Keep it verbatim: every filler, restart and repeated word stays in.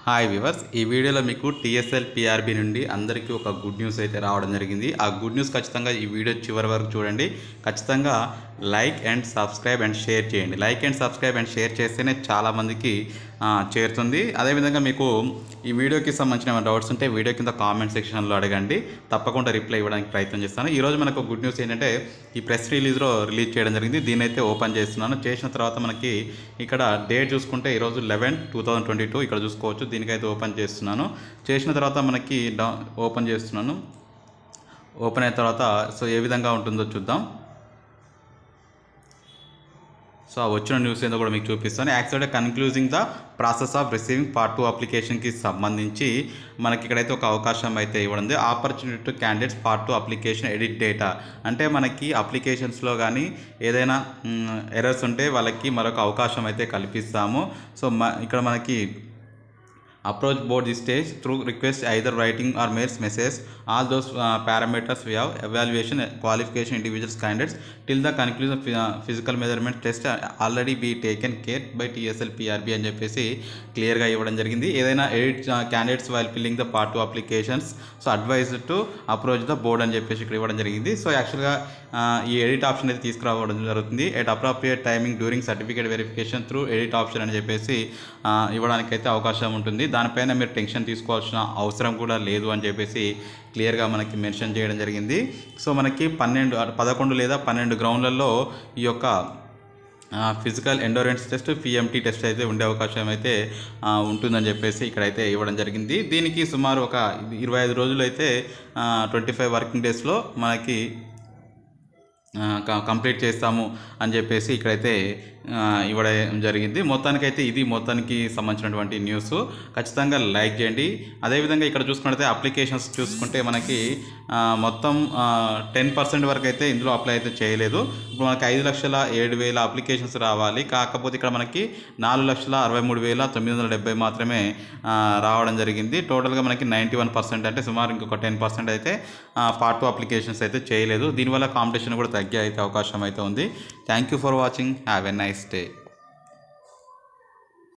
Hi viewers, ఈ వీడియోలో మీకు టీఎస్ఎల్ పిఆర్బి నుండి అందరికీ ఒక గుడ్ న్యూస్ అయితే రావడం జరిగింది. ఆ గుడ్ న్యూస్ ఖచ్చితంగా ఈ వీడియో చివరి వరకు చూడండి. ఖచ్చితంగా like and subscribe and share చేయండి. Like and subscribe and share చేస్తేనే చాలామందికి చేరుతుంది. అదేవిధంగా మీకు ఈ వీడియోకి సంబంధించిన డౌట్స్ ఉంటే వీడియో కింద కామెంట్ సెక్షన్లో అడగండి, తప్పకుండా రిప్లై ఇవ్వడానికి ప్రయత్నం చేస్తాను. ఈరోజు మనకు గుడ్ న్యూస్ ఏంటంటే ఈ ప్రెస్ రిలీజ్లో రిలీజ్ చేయడం జరిగింది. దీన్ని అయితే ఓపెన్ చేస్తున్నాను. చేసిన తర్వాత మనకి ఇక్కడ డేట్ చూసుకుంటే ఈరోజు eleven two thousand twenty two ఇక్కడ చూసుకోవచ్చు. దీనికైతే ఓపెన్ చేస్తున్నాను. చేసిన తర్వాత మనకి ఓపెన్ చేస్తున్నాను. ఓపెన్ అయిన తర్వాత సో ఏ విధంగా ఉంటుందో చూద్దాం. సో వచ్చిన న్యూస్ ఏందో కూడా మీకు చూపిస్తాను. యాక్చువల్గా concluding the process of receiving part two అప్లికేషన్కి సంబంధించి మనకి ఇక్కడైతే ఒక అవకాశం అయితే ఇవ్వడం. Opportunity to candidates part two application edit data అంటే మనకి అప్లికేషన్స్లో కానీ ఏదైనా ఎర్రర్స్ ఉంటే వాళ్ళకి మరొక అవకాశం అయితే కల్పిస్తాము. సో ఇక్కడ మనకి approach board this stage through request either writing or mails message all those uh, parameters we have evaluation qualification individuals candidates till the conclusion of uh, physical measurement test already be taken care by T S L P R B అని చెప్పేసి క్లియర్గా ఇవ్వడం జరిగింది. ఏదైనా edit candidates while filling the part two applications so advise to approach the board అని చెప్పేసి ఇక్కడ ఇవ్వడం జరిగింది. సో యాక్చువల్గా ఈ ఎడిట్ ఆప్షన్ అయితే తీసుకురావడం జరుగుతుంది. At appropriate timing during certificate verification through edit option అని చెప్పేసి ఇవ్వడానికైతే అవకాశం ఉంటుంది. దానిపైన మీరు టెన్షన్ తీసుకోవాల్సిన అవసరం కూడా లేదు అని చెప్పేసి క్లియర్గా మనకి మెన్షన్ చేయడం జరిగింది. సో మనకి పన్నెండు పదకొండు లేదా పన్నెండు గ్రౌండ్లలో ఈ యొక్క physical endurance test PMT test అయితే ఉండే అవకాశం అయితే ఉంటుందని చెప్పేసి ఇక్కడైతే ఇవ్వడం జరిగింది. దీనికి సుమారు ఒక ఇరవై ఐదు రోజులు అయితే ట్వంటీ ఫైవ్ వర్కింగ్ డేస్లో మనకి కంప్లీట్ చేస్తాము అని చెప్పేసి ఇక్కడైతే ఇవ్వడం జరిగింది. మొత్తానికైతే ఇది మొత్తానికి సంబంధించినటువంటి న్యూస్. ఖచ్చితంగా లైక్ చేయండి. అదేవిధంగా ఇక్కడ చూసుకున్నట్లయితే అప్లికేషన్స్ చూసుకుంటే మనకి మొత్తం టెన్ పర్సెంట్ వరకు అయితే ఇందులో అప్లై అయితే చేయలేదు. ఇప్పుడు మనకి ఐదు లక్షల ఏడు వేల అప్లికేషన్స్ రావాలి. కాకపోతే ఇక్కడ మనకి నాలుగు లక్షల అరవై మూడు వేల తొమ్మిది వందల డెబ్బై మాత్రమే రావడం జరిగింది. టోటల్గా మనకి నైంటీ వన్ పర్సెంట్ అంటే సుమారు ఇంకొక టెన్ పర్సెంట్ అయితే పార్ట్ టూ అప్లికేషన్స్ అయితే చేయలేదు. దీనివల్ల కాంపిటీషన్ కూడా తగ్గే అయితే అవకాశం అయితే ఉంది. Thank you for watching. Have a nice day.